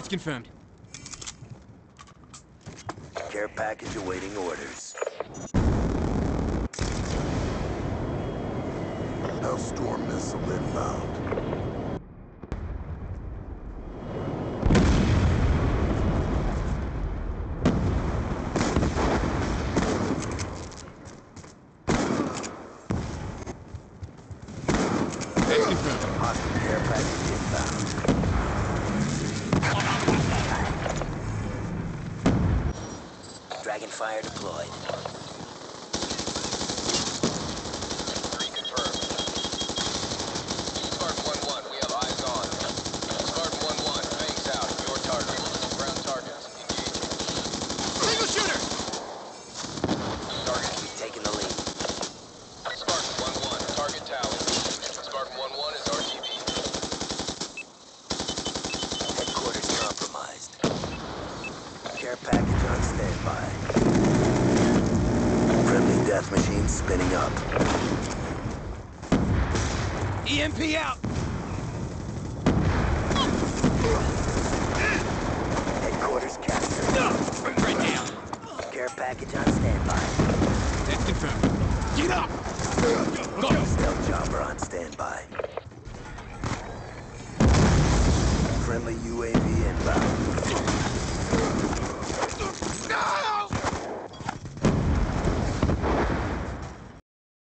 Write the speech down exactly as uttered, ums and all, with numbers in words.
That's confirmed. Care package awaiting orders. Hellstorm missile inbound. That's confirmed. Hostile care package inbound. Dragonfire deployed. Three confirmed. Spartan one one, we have eyes on. Spartan one one, bangs out. Your target. Ground targets. Engaging. Single shooter! Target. Keep taking the lead. Spartan one one, target tally. Spartan one one is R T B. Headquarters compromised. Care package on standby. Friendly death machine spinning up. E M P out! Headquarters captured. Right down. Care package on standby. That's confirmed. Get up! Go! Stealth chopper on standby. Friendly U A V inbound.